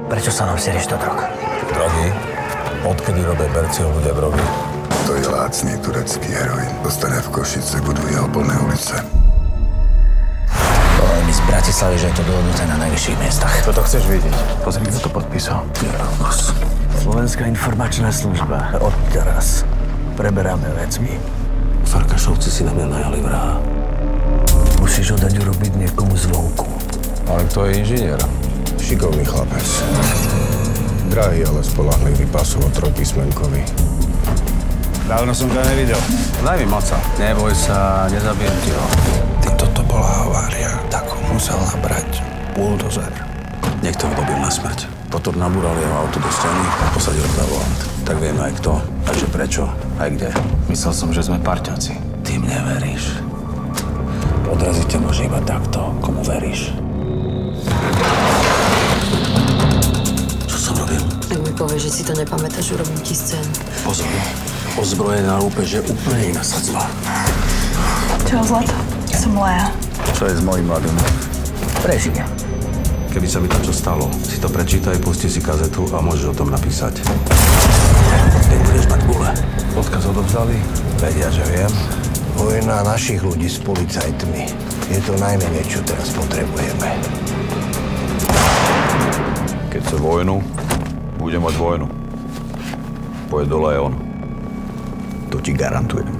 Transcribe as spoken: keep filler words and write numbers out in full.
Prečo sa nám serieš do drog? Drogy? Odkedy robia Berciho ľudia drogy? To je lácný turecký heroin. Dostane v Košice, budú jeho plné ulice. Povedal mi z Bratislavy, že je to dohodnuté na najvyšších miestach. Čo to chceš vidieť? Pozri, kto to podpísal. Slovenská informačná služba. Od teraz preberáme vecmi. Farkašovci si na mňa najali vraha. Musíš ho dať urobiť niekomu zvonku. Ale kto je inžinier? Šikovný chlapec. Drahý, ale spolahlivý pasov trojpísmenkový. Dávno som ťa nevidel. Daj mi moca. Neboj sa, nezabijem ti ho. Ty, toto bola havária. Tak ho musel nabrať buldozer. Niekto ho dobil na smrť. Potom nabúral jeho auto do steny a posadil na volant. Tak vieme aj kto, takže prečo, aj kde. Myslel som, že sme parťáci. Ty mne veríš. Odraziť ťa môže iba takto, komu veríš. Čo som robil? Ak mi povieš, že si to nepamätáš, urobím ti scénu. Pozor, ozbrojená lúpež je úplne iná sadzba. Čau, Zlato. Som Lea. Čo je s mojím mladým? Prežije. Keby sa mi to čo stalo, si to prečítaj, pusti si kazetu a môžeš o tom napísať. Keď budeš mať gule. Odkaz odovzdali? Vedia, že viem. Vojna našich ľudí s policajtmi je to najmenej, čo teraz potrebujeme. Keď chce vojnu, bude mať vojnu. Pôjde dole aj on. To ti garantujem.